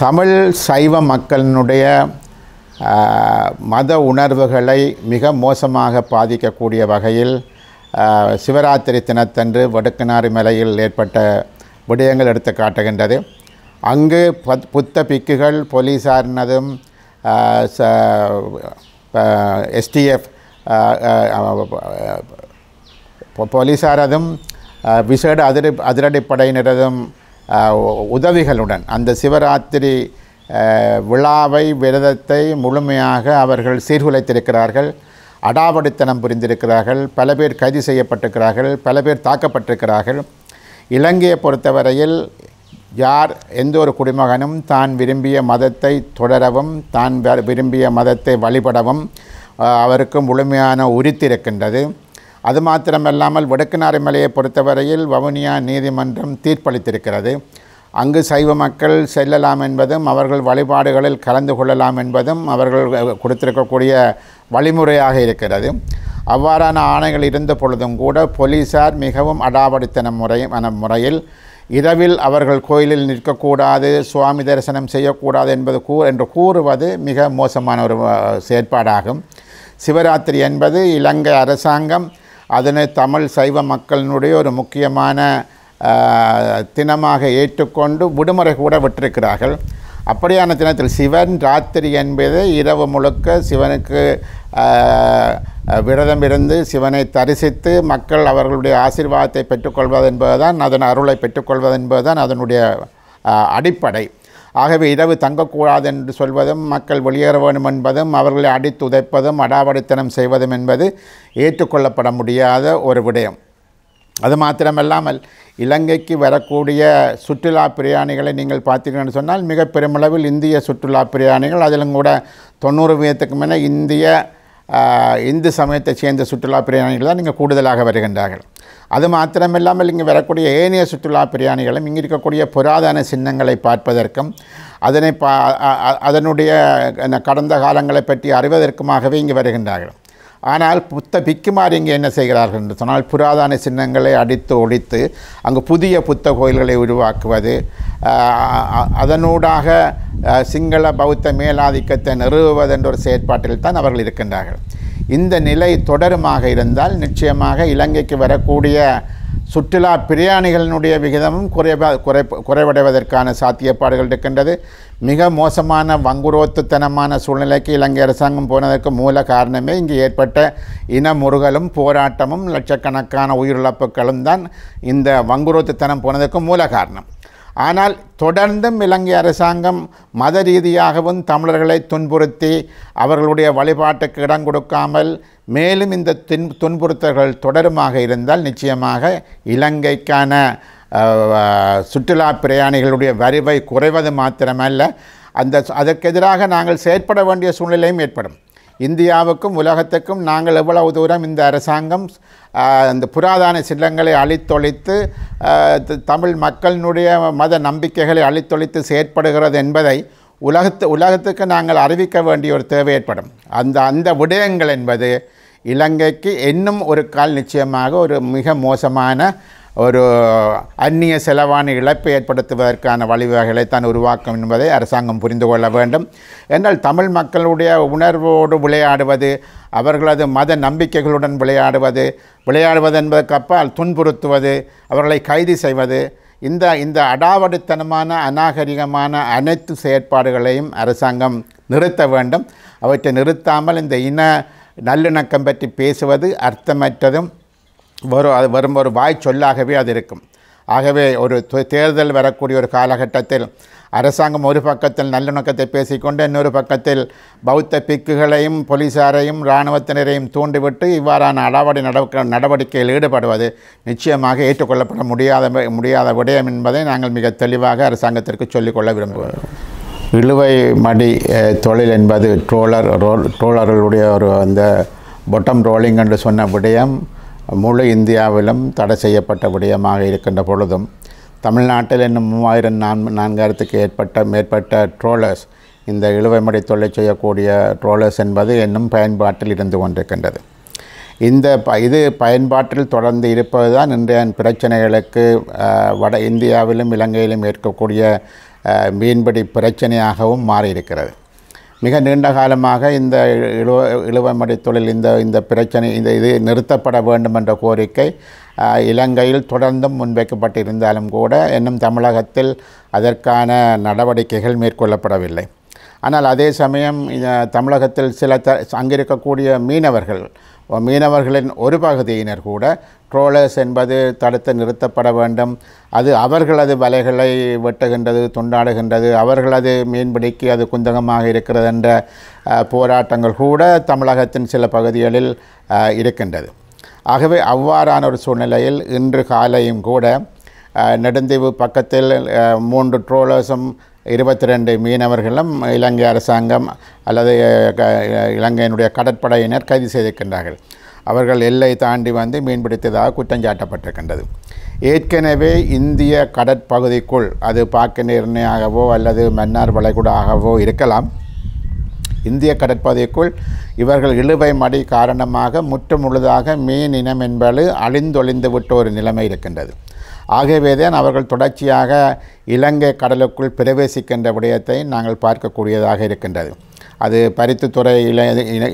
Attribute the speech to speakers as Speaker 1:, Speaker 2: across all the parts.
Speaker 1: தமிழ் சைவ மக்களினுடைய மத உணர்வுகளை மிக மோசமாக பாதிக்கக்கூடிய வகையில் சிவராத்திரி தினத்தன்று வடுக்கனாறு மலையில் ஏற்பட்ட விடயங்கள் எடுத்து காட்டுகின்றது. அங்கு புத்த பிக்குகள் போலீசாரினதும் எஸ்டிஎஃப் போலீசாரதும் விசேட அதிரடிப்படையினரதும் உதவிகளுடன் அந்த சிவராத்திரி விழாவை விரதத்தை முழுமையாக அவர்கள் சீர்குலைத்திருக்கிறார்கள், அடாவடித்தனம் புரிந்திருக்கிறார்கள். பல பேர் கைது செய்யப்பட்டிருக்கிறார்கள், பல பேர் தாக்கப்பட்டிருக்கிறார்கள். இலங்கையை பொறுத்தவரையில் எந்த ஒரு குடிமகனும் தான் விரும்பிய மதத்தை தொடரவும் தான் விரும்பிய மதத்தை வழிபடவும் அவருக்கு முழுமையான உரித்து இருக்கின்றது. அது மாத்திரமல்லாமல் வடுக்கனாறு மலையை பொறுத்தவரையில் வவுனியா நீதிமன்றம் தீர்ப்பளித்திருக்கிறது. அங்கு சைவ மக்கள் செல்லலாம் என்பதும் அவர்கள் வழிபாடுகளில் கலந்து கொள்ளலாம் என்பதும் அவர்கள் கொடுத்திருக்கக்கூடிய வழிமுறையாக இருக்கிறது. அவ்வாறான ஆணைகள் இருந்த பொழுதும் கூட போலீசார் மிகவும் அடாவடித்தன முறையில் இரவில் அவர்கள் கோயிலில் நிற்கக்கூடாது, சுவாமி தரிசனம் செய்யக்கூடாது என்று கூறுவது மிக மோசமான ஒரு செயற்பாடாகும். சிவராத்திரி என்பது இலங்கை அரசாங்கம் அதனை தமிழ் சைவ மக்களினுடைய ஒரு முக்கியமான தினமாக ஏற்றுக்கொண்டு விடுமுறை கூட விட்டிருக்கிறார்கள். அப்படியான தினத்தில் சிவன் ராத்திரி என்பது இரவு முழுக்க சிவனுக்கு விரதம் இருந்து சிவனை தரிசித்து மக்கள் அவர்களுடைய ஆசீர்வாதத்தை பெற்றுக்கொள்வது என்பதுதான், அதன் அருளை பெற்றுக்கொள்வது என்பதுதான் அதனுடைய அடிப்படை. ஆகவே இரவு தங்கக்கூடாது என்று சொல்வதும் மக்கள் வெளியேற வேண்டும் என்பதும் அவர்களை அடித்து உதைப்பதும் அடாவடித்தனம் செய்வதும் என்பது ஏற்றுக்கொள்ளப்பட முடியாத ஒரு விடயம். அது மாத்திரமல்லாமல் இலங்கைக்கு வரக்கூடிய சுற்றுலா பிரயாணிகளை நீங்கள் பார்த்தீங்கன்னு சொன்னால் மிக பெருமளவில் இந்திய சுற்றுலா பிரயாணிகள், அதிலும் கூட 90% மேலே இந்து சமயத்தைச் சேர்ந்த சுற்றுலா பிரயாணிகள் தான் இங்கே கூடுதலாக வருகின்றார்கள். அது மாத்திரமில்லாமல் இங்கே வரக்கூடிய ஏனைய சுற்றுலா பிரயாணிகளும் இங்கே இருக்கக்கூடிய புராதன சின்னங்களை பார்ப்பதற்கும் அதனுடைய கடந்த காலங்களை பற்றி அறிவதற்குமாகவே இங்கே வருகின்றார்கள். ஆனால் புத்த பிக்குமார் இங்கே என்ன செய்கிறார்கள் என்று சொன்னால் புராதன சின்னங்களை அடித்து ஒழித்து அங்கு புதிய புத்த கோயில்களை உருவாக்குவது, அதனூடாக சிங்கள பௌத்த மேலாதிக்கத்தை நிறுவுவது என்ற ஒரு செயற்பாட்டில் தான் அவர்கள் இருக்கின்றார்கள். இந்த நிலை தொடருமாக இருந்தால் நிச்சயமாக இலங்கைக்கு வரக்கூடிய சுற்றுலா பிரயாணிகளினுடைய விகிதமும் குறைவடைவதற்கான சாத்தியப்பாடுகள் இருக்கின்றது. மிக மோசமான வங்குரோத்துத்தனமான சூழ்நிலைக்கு இலங்கை அரசாங்கம் போனதற்கு மூல காரணமே இங்கு ஏற்பட்ட இனமுறுகலும் போராட்டமும் லட்சக்கணக்கான உயிரிழப்புகளும் தான் இந்த வங்குரோத்துத்தனம் போனதற்கு மூல காரணம். ஆனால் தொடர்ந்தும் இலங்கை அரசாங்கம் மத ரீதியாகவும் தமிழர்களை துன்புறுத்தி அவர்களுடைய வழிபாட்டுக்கு இடம் கொடுக்காமல் மேலும் இந்த துன்புறுத்தல்கள் தொடருமாக இருந்தால் நிச்சயமாக இலங்கைக்கான சுற்றுலா பிரயாணிகளுடைய வருகை குறைவது மாத்திரமல்ல, அதற்கு எதிராக நாங்கள் செயற்பட வேண்டிய சூழ்நிலையும் ஏற்படும். இந்தியாவுக்கும் உலகத்துக்கும் நாங்கள் எவ்வளவு தூரம் இந்த அரசாங்கம் இந்த புராதன சின்னங்களை அழித்தொழித்து தமிழ் மக்களினுடைய மத நம்பிக்கைகளை அழித்தொழித்து செயற்படுகிறது என்பதை உலகத்துக்கு நாங்கள் அறிவிக்க வேண்டிய ஒரு தேவை ஏற்படும். அந்த விடயங்கள் என்பது இலங்கைக்கு இன்னும் ஒரு கால் நிச்சயமாக ஒரு மிக மோசமான ஒரு அந்நிய செலவான இழப்பை ஏற்படுத்துவதற்கான வழிவகைகளை தான் உருவாக்கும் என்பதை அரசாங்கம் புரிந்து கொள்ள வேண்டும். என்றால் தமிழ் மக்களுடைய உணர்வோடு விளையாடுவது, அவர்களது மத நம்பிக்கைகளுடன் விளையாடுவது என்பதற்கு அப்பால் துன்புறுத்துவது, அவர்களை கைது செய்வது, இந்த அடாவடித்தனமான அநாகரிகமான அனைத்து செயற்பாடுகளையும் அரசாங்கம் நிறுத்த வேண்டும். அவற்றை நிறுத்தாமல் இந்த இன நல்லிணக்கம் பற்றி பேசுவது அர்த்தமற்றதும் வரும் ஒரு வாய் சொல்லாகவே அது இருக்கும். ஆகவே ஒரு தேர்தல் வரக்கூடிய ஒரு காலகட்டத்தில் அரசாங்கம் ஒரு பக்கத்தில் நல்லிணக்கத்தை பேசிக்கொண்டு இன்னொரு பக்கத்தில் பௌத்த பிக்குகளையும் போலீசாரையும் இராணுவத்தினரையும் தூண்டிவிட்டு இவ்வாறான அடாவடி நடவடிக்கையில் ஈடுபடுவது நிச்சயமாக ஏற்றுக்கொள்ளப்பட முடியாத விடயம் என்பதை நாங்கள் மிக தெளிவாக அரசாங்கத்திற்கு சொல்லிக்கொள்ள விரும்புகிறோம். இழுவை மடி தொழில் என்பது ட்ரோலர்களுடைய ஒரு அந்த பொட்டம் ரோலிங் என்று சொன்ன விடயம் முழு இந்தியாவிலும் தடை செய்யப்பட்ட விடயமாக இருக்கின்ற பொழுதும் தமிழ்நாட்டில் இன்னும் 3000-4000க்கு மேற்பட்ட ட்ரோலர்ஸ், இந்த இழுவைமடி தொழிலை செய்யக்கூடிய ட்ரோலர்ஸ் என்பது இன்னும் பயன்பாட்டில் இருந்து கொண்டிருக்கின்றது. இது பயன்பாட்டில் தொடர்ந்து இருப்பது தான் இன்றைய பிரச்சனைகளுக்கு வட இந்தியாவிலும் இலங்கையிலும் ஏற்கக்கூடிய மீன்பிடி பிரச்சனையாகவும் மாறியிருக்கிறது. மிக நீண்ட காலமாக இந்த இழுவமடி தொழில் இந்த பிரச்சனை இது நிறுத்தப்பட வேண்டும் என்ற கோரிக்கை இலங்கையில் தொடர்ந்தும் முன்வைக்கப்பட்டிருந்தாலும் கூட இன்னும் தமிழகத்தில் அதற்கான நடவடிக்கைகள் மேற்கொள்ளப்படவில்லை. ஆனால் அதே சமயம் தமிழகத்தில் சில அங்கிருக்கக்கூடிய மீனவர்களின் ஒரு பகுதியினர் கூட ட்ரோலர்ஸ் என்பது தடுத்து நிறுத்தப்பட வேண்டும், அது அவர்களது வலைகளை வெட்டுகின்றது, துண்டாடுகின்றது, அவர்களது மீன்பிடிக்கு அது குந்தகமாக இருக்கிறது என்ற போராட்டங்கள் கூட தமிழகத்தின் சில பகுதிகளில் இருக்கின்றது. ஆகவே அவ்வாறான ஒரு சூழ்நிலையில் இன்று காலையும் கூட நெடுந்தீவு பக்கத்தில் 3 ட்ரோலர்ஸும் 22 மீனவர்களும் இலங்கை அரசாங்கம் அல்லது இலங்கையினுடைய கடற்படையினர் கைது செய்திருக்கின்றார்கள். அவர்கள் எல்லை தாண்டி வந்து மீன்பிடித்ததாக குற்றஞ்சாட்டப்பட்டிருக்கின்றது. ஏற்கனவே இந்திய கடற்பகுதிக்குள் அது பாக்கு நீர்ணையாகவோ அல்லது மன்னார் வளைகுடாகவோ இருக்கலாம், இந்திய கடற்பகுதிக்குள் இவர்கள் இழுவை மடி காரணமாக முற்றுமுழுதாக மீன் இனம் என்பது அழிந்தொழிந்து விட்ட ஒரு நிலைமை இருக்கின்றது. ஆகவே தான் அவர்கள் தொடர்ச்சியாக இலங்கை கடலுக்குள் பிரவேசிக்கின்ற விடயத்தை நாங்கள் பார்க்கக்கூடியதாக இருக்கின்றது. அது பருத்தித்துறையில்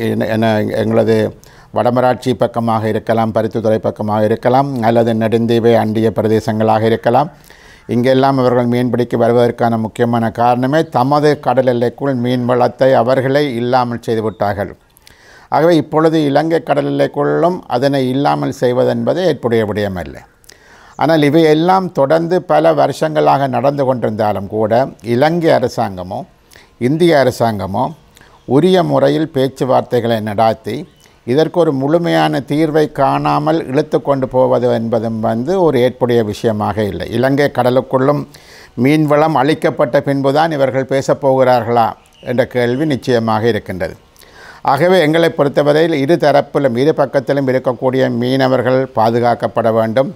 Speaker 1: எங்களது வடமராட்சி பக்கமாக இருக்கலாம், பருத்தித்துறை பக்கமாக இருக்கலாம், அல்லது நெடுந்தீவை அண்டிய பிரதேசங்களாக இருக்கலாம். இங்கெல்லாம் அவர்கள் மீன்பிடிக்க வருவதற்கான முக்கியமான காரணமே தமது கடல் எல்லைக்குள் மீன் வளத்தை அவர்களே இல்லாமல் செய்துவிட்டார்கள். ஆகவே இப்பொழுது இலங்கை கடல் எல்லைக்குள்ளும் அதனை இல்லாமல் செய்வதென்பது ஏற்புடைய விடயமல்ல. ஆனால் இவையெல்லாம் தொடர்ந்து பல வருஷங்களாக நடந்து கொண்டிருந்தாலும் கூட இலங்கை அரசாங்கமோ இந்திய அரசாங்கமோ உரிய முறையில் பேச்சுவார்த்தைகளை நடாத்தி இதற்கு ஒரு முழுமையான தீர்வை காணாமல் இழுத்து கொண்டு போவது என்பதும் ஒரு ஏற்புடைய விஷயமாக இல்லை. இலங்கை கடலுக்குள்ளும் மீன்வளம் அளிக்கப்பட்ட பின்புதான் இவர்கள் பேசப்போகிறார்களா என்ற கேள்வி நிச்சயமாக இருக்கின்றது. ஆகவே எங்களை பொறுத்தவரையில் இரு தரப்பிலும் இரு பக்கத்திலும் இருக்கக்கூடிய மீனவர்கள் பாதுகாக்கப்பட வேண்டும்,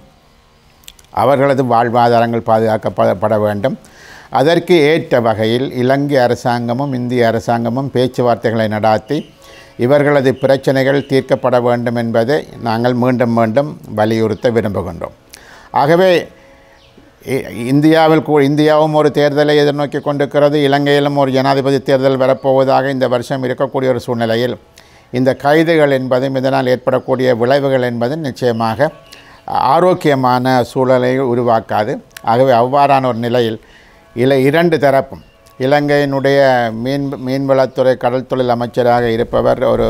Speaker 1: அவர்களது வாழ்வாதாரங்கள் பாதுகாக்கப்பட வேண்டும். அதற்கு ஏற்ற வகையில் இலங்கை அரசாங்கமும் இந்திய அரசாங்கமும் பேச்சுவார்த்தைகளை நடாத்தி இவர்களது பிரச்சனைகள் தீர்க்கப்பட வேண்டும் என்பதை நாங்கள் மீண்டும் மீண்டும் வலியுறுத்த விரும்புகின்றோம். ஆகவே இந்தியாவும் ஒரு தேர்தலை எதிர்நோக்கி கொண்டிருக்கிறது, இலங்கையிலும் ஒரு ஜனாதிபதி தேர்தல் வரப்போவதாக இந்த வருஷம் இருக்கக்கூடிய ஒரு சூழ்நிலையில் இந்த கைதுகள் என்பதும் இதனால் ஏற்படக்கூடிய விளைவுகள் என்பதும் நிச்சயமாக ஆரோக்கியமான சூழலை உருவாக்காது. ஆகவே அவ்வாறான ஒரு நிலையில் இரண்டு தரப்பும் இலங்கையினுடைய மீன்வளத்துறை கடல் தொழில் அமைச்சராக இருப்பவர் ஒரு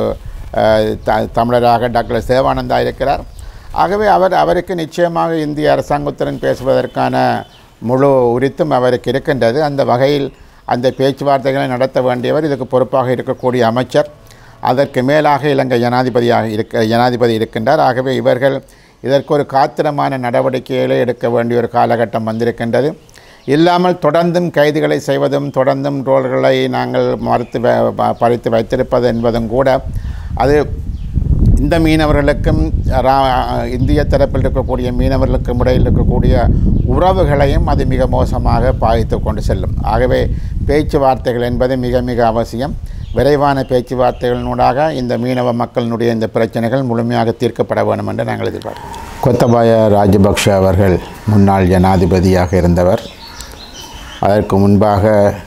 Speaker 1: தமிழராக டாக்டர் சேவானந்தா இருக்கிறார். ஆகவே அவருக்கு நிச்சயமாக இந்திய அரசாங்கத்துடன் பேசுவதற்கான முழு உரித்தும் அவருக்கு இருக்கின்றது. அந்த வகையில் அந்த பேச்சுவார்த்தைகளை நடத்த வேண்டியவர், இதுக்கு பொறுப்பாக இருக்கக்கூடிய அமைச்சர், அதற்கு மேலாக இலங்கை ஜனாதிபதி இருக்கின்றார். ஆகவே இவர்கள் இதற்கு ஒரு காத்திரமான நடவடிக்கைகளை எடுக்க வேண்டிய ஒரு காலகட்டம் வந்திருக்கின்றது. இல்லாமல் தொடர்ந்தும் கைதுகளை செய்வதும் தொடர்ந்தும் ரோல்களை நாங்கள் பறித்து வைத்திருப்பது என்பதும் கூட அது இந்த மீனவர்களுக்கும் இந்திய தரப்பில் இருக்கக்கூடிய மீனவர்களுக்கும் இடையில் இருக்கக்கூடிய உறவுகளையும் அது மிக மோசமாக பாதித்து கொண்டு செல்லும். ஆகவே பேச்சுவார்த்தைகள் என்பது மிக மிக அவசியம். விரைவான பேச்சுவார்த்தைகளினூடாக இந்த மீனவ மக்களினுடைய இந்த பிரச்சனைகள் முழுமையாக தீர்க்கப்பட வேண்டும் என்று நாங்கள் எதிர்பார்க்கிறோம். கோத்தபாய ராஜபக்ஷ அவர்கள் முன்னாள் ஜனாதிபதியாக இருந்தவர். அதற்கு முன்பாக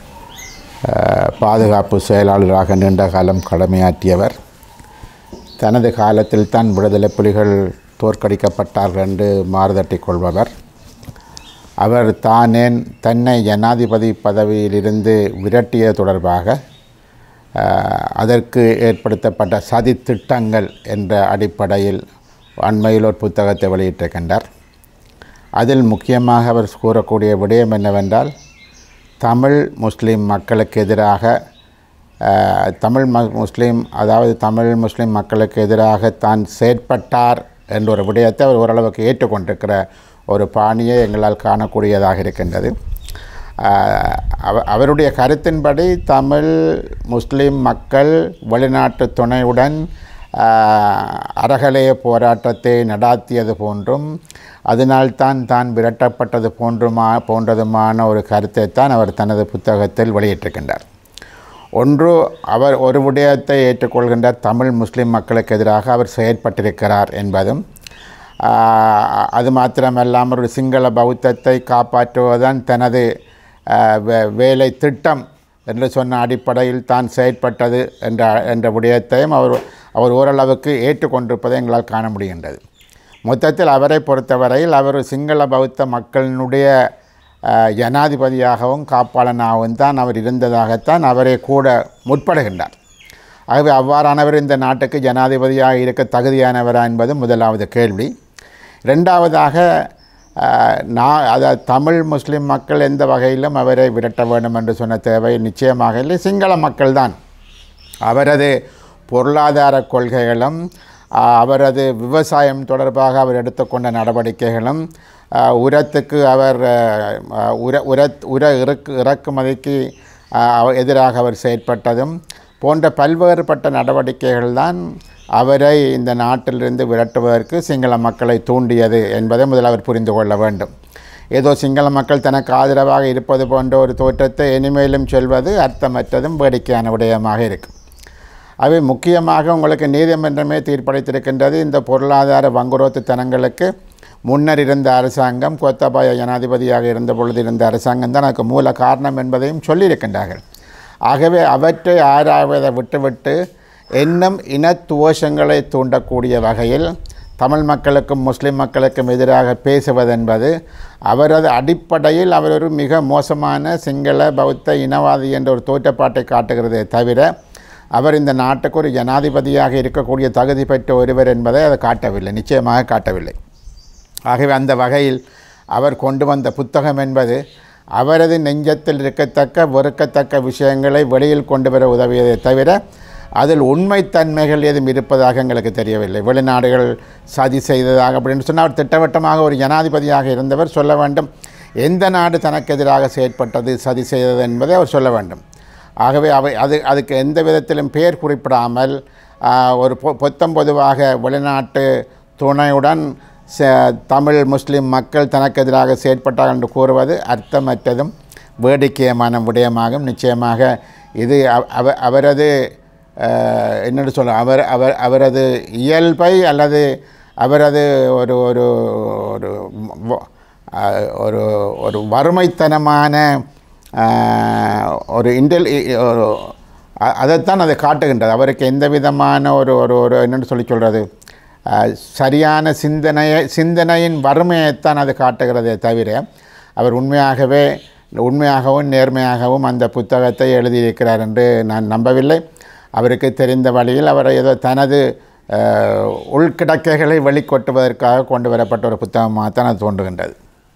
Speaker 1: பாதுகாப்பு செயலாளராக நீண்ட காலம் கடமையாற்றியவர். தனது காலத்தில் தான் விடுதலை புலிகள் தோற்கடிக்கப்பட்டார்கள் என்று மாறுதட்டி கொள்பவர். அவர் தன்னை ஜனாதிபதி பதவியிலிருந்து விரட்டிய தொடர்பாக அதற்கு ஏற்படுத்தப்பட்ட சதி திட்டங்கள் என்ற அடிப்படையில் அண்மையில் ஒரு புத்தகத்தை வெளியிட்டிருக்கின்றார். அதில் முக்கியமாக அவர் கூறக்கூடிய விடயம் என்னவென்றால், தமிழ் முஸ்லீம் மக்களுக்கு எதிராக தமிழ் முஸ்லீம் மக்களுக்கு எதிராக தான் செயற்பட்டார் என்ற ஒரு விடயத்தை அவர் ஓரளவுக்கு ஏற்றுக்கொண்டிருக்கிற ஒரு பாணியை எங்களால் காணக்கூடியதாக இருக்கின்றது. அவருடைய கருத்தின்படி தமிழ் முஸ்லீம் மக்கள் வெளிநாட்டு துணையுடன் அறகலைய போராட்டத்தை நடாத்தியது போன்றும் அதனால்தான் தான் விரட்டப்பட்டது போன்றதுமான ஒரு கருத்தை தான் அவர் தனது புத்தகத்தில் வெளியிட்டிருக்கின்றார். ஒன்று, அவர் ஒரு விடயத்தை ஏற்றுக்கொள்கின்றார், தமிழ் முஸ்லீம் மக்களுக்கு எதிராக அவர் செயற்பட்டிருக்கிறார் என்பதும், அது மாத்திரமல்லாமல் ஒரு சிங்கள பௌத்தத்தை காப்பாற்றுவதுதான் தனது வேலை திட்டம் என்று சொன்ன அடிப்படையில் தான் செயற்பட்டது என்ற விடயத்தையும் அவர் ஓரளவுக்கு ஏற்றுக்கொண்டிருப்பதை எங்களால் காண முடிகின்றது. மொத்தத்தில் அவரை பொறுத்தவரையில் அவர் சிங்கள பௌத்த மக்களினுடைய ஜனாதிபதியாகவும் காப்பாளனாகவும் தான் அவர் இருந்ததாகத்தான் அவரே கூட முற்படுகின்றார். ஆகவே அவ்வாறானவர் இந்த நாட்டுக்கு ஜனாதிபதியாக இருக்க தகுதியானவரா என்பது முதலாவது கேள்வி. இரண்டாவதாக அதாவது தமிழ் முஸ்லீம் மக்கள் எந்த வகையிலும் அவரை விரட்ட வேண்டும் என்று சொன்ன தேவை நிச்சயமாக இல்லை. சிங்கள மக்கள்தான் அவரது பொருளாதார கொள்கைகளும் அவரது விவசாயம் தொடர்பாக அவர் எடுத்துக்கொண்ட நடவடிக்கைகளும் உரத்துக்கு அவர் இறக்குமதிக்கு எதிராக அவர் செயற்பட்டதும் போன்ற பல்வேறுபட்ட நடவடிக்கைகள் தான் அவரை இந்த நாட்டிலிருந்து விரட்டுவதற்கு சிங்கள மக்களை தூண்டியது என்பதை முதல் அவர் புரிந்து கொள்ள வேண்டும். ஏதோ சிங்கள மக்கள் தனக்கு ஆதரவாக இருப்பது போன்ற ஒரு தோற்றத்தை இனிமேலும் சொல்வது அர்த்தமற்றதும் வேடிக்கையான விடயமாக இருக்கும். அவை முக்கியமாக உங்களுக்கு நீதிமன்றமே தீர்ப்பளித்திருக்கின்றது. இந்த பொருளாதார வங்குரோத்துத்தனங்களுக்கு முன்னர் இருந்த அரசாங்கம், கோத்தபாய ஜனாதிபதியாக இருந்த பொழுது இருந்த அரசாங்கம் தான் அதுக்கு மூல காரணம் என்பதையும் சொல்லியிருக்கின்றார்கள். ஆகவே அவற்றை ஆராய்வதை விட்டுவிட்டு இன்னும் இனத்துவேஷங்களை தூண்டக்கூடிய வகையில் தமிழ் மக்களுக்கும் முஸ்லீம் மக்களுக்கும் எதிராக பேசுவதென்பது அவரது அடிப்படையில் அவர் ஒரு மிக மோசமான சிங்கள பௌத்த இனவாதி என்ற ஒரு தோற்றப்பாட்டை காட்டுகிறதே தவிர அவர் இந்த நாட்டுக்கு ஒரு ஜனாதிபதியாக இருக்கக்கூடிய தகுதி பெற்ற ஒருவர் என்பதை அதை காட்டவில்லை, நிச்சயமாக காட்டவில்லை. ஆகவே அந்த வகையில் அவர் கொண்டு வந்த புத்தகம் என்பது அவரது நெஞ்சத்தில் வெறுக்கத்தக்க விஷயங்களை வெளியில் கொண்டு வர உதவியதை தவிர அதில் உண்மைத்தன்மைகள் ஏதும் இருப்பதாக எங்களுக்கு தெரியவில்லை. வெளிநாடுகள் சதி செய்ததாக அப்படின்னு சொன்னால் அவர் திட்டவட்டமாக ஒரு ஜனாதிபதியாக இருந்தவர் சொல்ல வேண்டும். எந்த நாடு தனக்கு எதிராக செயற்பட்டது, சதி செய்தது என்பதை அவர் சொல்ல வேண்டும். ஆகவே அதுக்கு எந்த விதத்திலும் பெயர் குறிப்பிடாமல் ஒரு பொதுவாக வெளிநாட்டு துணையுடன் தமிழ் முஸ்லீம் மக்கள் தனக்கு எதிராக செயற்பட்டார் என்று கூறுவது அர்த்தமற்றதும் வேடிக்கையமான விடயமாகும். நிச்சயமாக இது அவரது என்னென்னு சொல்ல அவரது இயல்பை அல்லது அவரது ஒரு ஒரு ஒரு ஒரு வறுமைத்தனமான ஒரு அதைத்தான் அதை காட்டுகின்றது. அவருக்கு எந்த விதமான ஒரு ஒரு என்னென்னு சொல்கிறது சரியான சிந்தனையின் வறுமையைத்தான் அது காட்டுகிறதே தவிர அவர் உண்மையாகவும் நேர்மையாகவும் அந்த புத்தகத்தை எழுதியிருக்கிறார் என்று நான் நம்பவில்லை. அவருக்கு தெரிந்த வழியில் அவர் ஏதோ தனது உள்கிடக்கைகளை வெளிக்கொட்டுவதற்காக கொண்டு வரப்பட்ட ஒரு புத்தகமாகத்தான் அது தோன்றுகின்றது.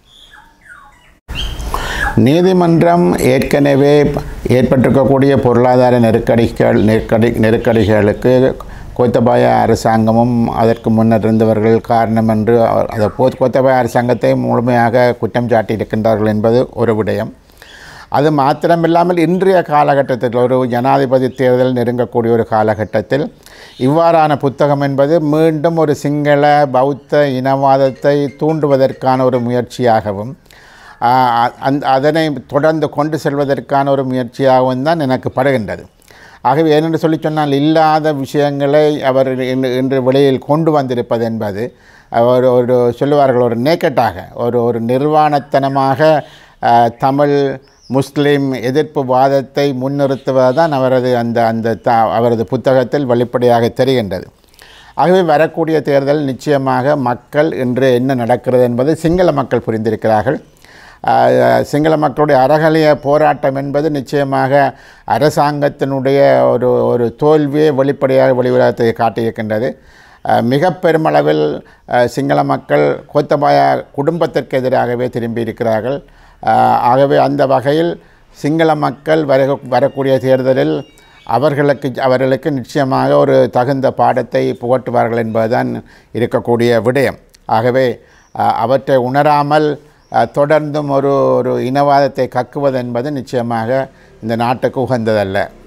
Speaker 1: நீதிமன்றம் ஏற்கனவே ஏற்பட்டிருக்கக்கூடிய பொருளாதார நெருக்கடிகளுக்கு கோத்தபாய அரசாங்கமும் அதற்கு முன்னர் இருந்தவர்கள் காரணம் என்று கோத்தபாய அரசாங்கத்தை முழுமையாக குற்றம் சாட்டியிருக்கின்றார்கள் என்பது ஒரு விடயம். அது மாத்திரமில்லாமல் இன்றைய காலகட்டத்தில் ஒரு ஜனாதிபதி தேர்தல் நெருங்கக்கூடிய ஒரு காலகட்டத்தில் இவ்வாறான புத்தகம் என்பது மீண்டும் ஒரு சிங்கள பௌத்த இனவாதத்தை தூண்டுவதற்கான ஒரு முயற்சியாகவும் அதனை தொடர்ந்து கொண்டு செல்வதற்கான ஒரு முயற்சியாகவும் தான் எனக்கு படுகின்றது. ஆகவே ஏனென்று சொல்லி சொன்னால் இல்லாத விஷயங்களை அவர் இன்று வெளியில் கொண்டு வந்திருப்பது என்பது ஒரு சொல்லுவார்கள் ஒரு நேக்கட்டாக ஒரு நிர்வாணத்தனமாக தமிழ் முஸ்லீம் எதிர்ப்பு வாதத்தை முன்னிறுத்துவதுதான் அவரது புத்தகத்தில் வெளிப்படையாக தெரிகின்றது. ஆகவே வரக்கூடிய தேர்தல் நிச்சயமாக மக்கள் இன்று என்ன நடக்கிறது என்பது சிங்கள மக்கள் புரிந்திருக்கிறார்கள். சிங்கள மக்களுடைய அறகலைய போராட்டம் என்பது நிச்சயமாக அரசாங்கத்தினுடைய ஒரு தோல்வியை வெளிப்படையாக வெளிவரத்தை காட்டியிருக்கின்றது. மிக பெருமளவில் சிங்கள மக்கள் கோத்தபாய குடும்பத்திற்கு எதிராகவே திரும்பியிருக்கிறார்கள். ஆகவே அந்த வகையில் சிங்கள மக்கள் வரக்கூடிய தேர்தலில் அவர்களுக்கு நிச்சயமாக ஒரு தகுந்த பாடத்தை புகட்டுவார்கள் என்பதுதான் இருக்கக்கூடிய விடயம். ஆகவே அவற்றை உணராமல் தொடர்ந்தும் ஒரு இனவாதத்தை கக்குவது என்பது நிச்சயமாக இந்த நாட்டுக்கு உகந்ததல்ல.